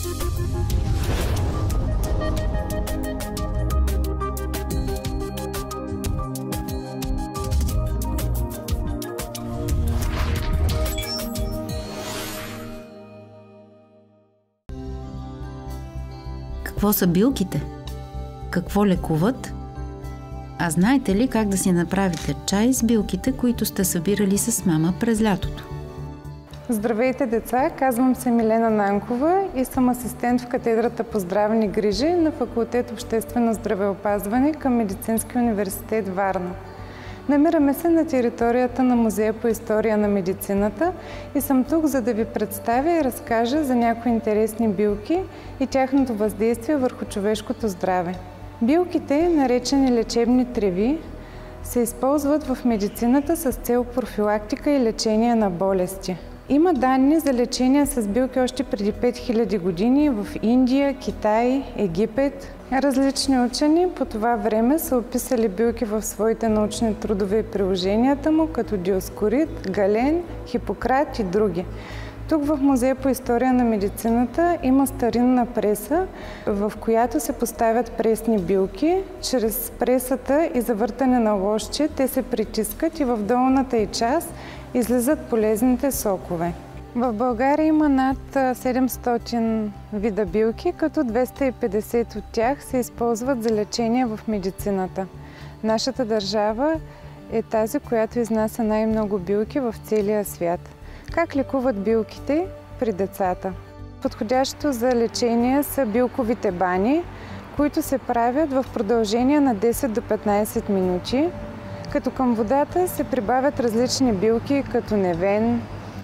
Какво са билките? Какво лекуват? А знаете ли как да си направите чай с билките, които сте събирали с мама през лятото? Здравейте, деца! Казвам се Милена Нанкова и съм асистент в катедрата по здравни грижи на факултет Обществено здравеопазване към Медицински университет Варна. Намираме се на територията на Музея по история на медицината и съм тук, за да ви представя и разкажа за някои интересни билки и тяхното въздействие върху човешкото здраве. Билките, наречени лечебни треви, се използват в медицината с цел профилактика и лечение на болести. Има данни за лечение с билки още преди 5000 години в Индия, Китай, Египет. Различни учени по това време са описали билки в своите научни трудове и приложенията му, като Диоскорид, Гален, Хипократ и други. Тук в Музея по история на медицината има старинна преса, в която се поставят пресни билки. Чрез пресата и завъртане на лоще те се притискат и в долната й част излизат полезните сокове. В България има над 700 вида билки, като 250 от тях се използват за лечение в медицината. Нашата държава е тази, която изнася най-много билки в целия свят. Как лекуват билките при децата? Подходящо за лечение са билковите бани, които се правят в продължение на 10 до 15 минути, като към водата се прибавят различни билки, като невен,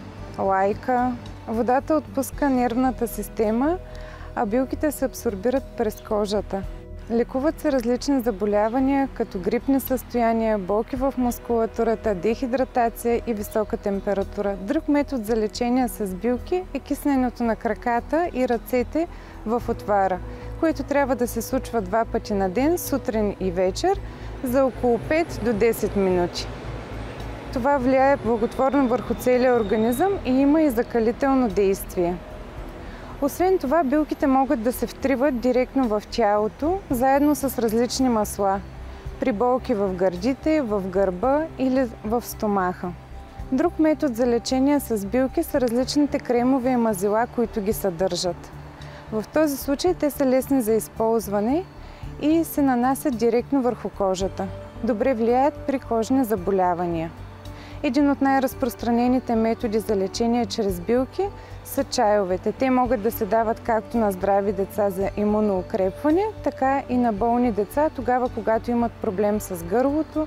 лайка. Водата отпуска нервната система, а билките се абсорбират през кожата. Лекуват се различни заболявания, като грипни състояния, болки в мускулатурата, дехидратация и висока температура. Друг метод за лечение с билки е кисненето на краката и ръцете в отвара, което трябва да се случва 2 пъти на ден, сутрин и вечер, за около 5 до 10 минути. Това влияе благотворно върху целия организъм и има и закалително действие. Освен това, билките могат да се втриват директно в тялото, заедно с различни масла, при болки в гърдите, в гърба или в стомаха. Друг метод за лечение с билки са различните кремове и мазила, които ги съдържат. В този случай те са лесни за използване и се нанасят директно върху кожата. Добре влияят при кожни заболявания. Един от най-разпространените методи за лечение чрез билки са чайовете. Те могат да се дават както на здрави деца за имуноукрепване, така и на болни деца, тогава когато имат проблем с гърлото,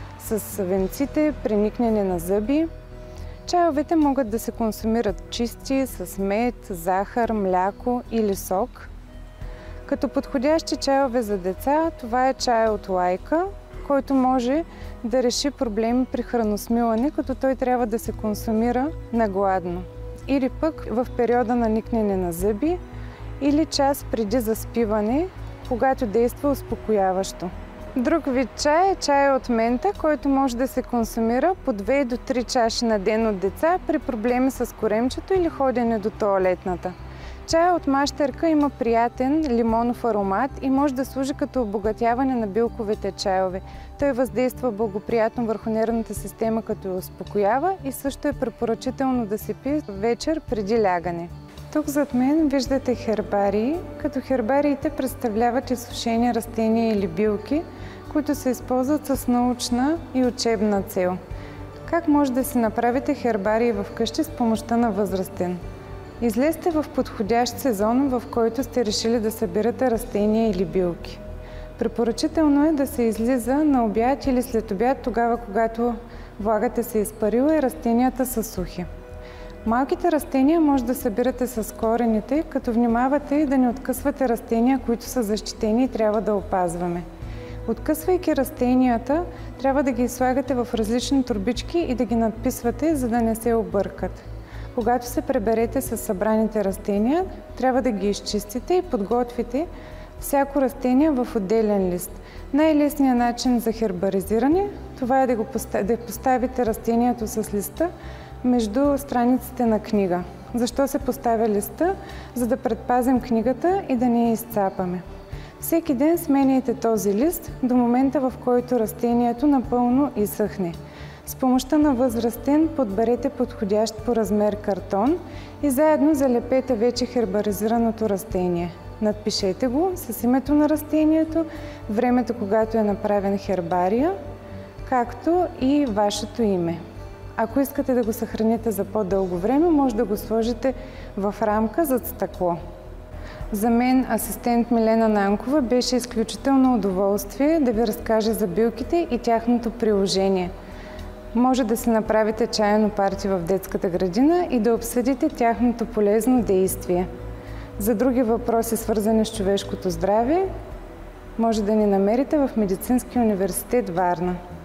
с венците, преникнене на зъби. Чайовете могат да се консумират чисти, с мед, захар, мляко или сок. Като подходящи чайове за деца, това е чай от лайка, който може да реши проблеми при храносмилане, като той трябва да се консумира нагладно. Или пък в периода на никнене на зъби, или час преди заспиване, когато действа успокояващо. Друг вид чай е чай от мента, който може да се консумира по 2 до 3 чаши на ден от деца при проблеми с коремчето или ходене до тоалетната. Чай от мащерка има приятен лимонов аромат и може да служи като обогатяване на билковите чайове. Той въздейства благоприятно върху нервната система, като я успокоява и също е препоръчително да се пие вечер преди лягане. Тук зад мен виждате хербарии, като хербариите представляват изсушени растения или билки, които се използват с научна и учебна цел. Как може да си направите хербарии вкъщи с помощта на възрастен? Излезте в подходящ сезон, в който сте решили да събирате растения или билки. Препоръчително е да се излиза на обяд или след обяд, тогава когато влагата се изпарила и растенията са сухи. Малките растения може да събирате с корените, като внимавате и да не откъсвате растения, които са защитени и трябва да опазваме. Откъсвайки растенията, трябва да ги слагате в различни торбички и да ги надписвате, за да не се объркат. Когато се преберете с събраните растения, трябва да ги изчистите и подготвите всяко растение в отделен лист. Най-лесният начин за хербаризиране, това е да поставите растението с листа между страниците на книга. Защо се поставя листа? За да предпазим книгата и да не я изцапаме. Всеки ден сменяйте този лист до момента, в който растението напълно изсъхне. С помощта на възрастен подберете подходящ по размер картон и заедно залепете вече хербаризираното растение. Надпишете го с името на растението, времето, когато е направен хербария, както и вашето име. Ако искате да го съхраните за по-дълго време, може да го сложите в рамка зад стъкло. За мен, асистент Милена Нанкова, беше изключително удоволствие да ви разкаже за билките и тяхното приложение. Може да си направите чайно парти в детската градина и да обсъдите тяхното полезно действие. За други въпроси, свързани с човешкото здраве, може да ни намерите в Медицинския университет Варна.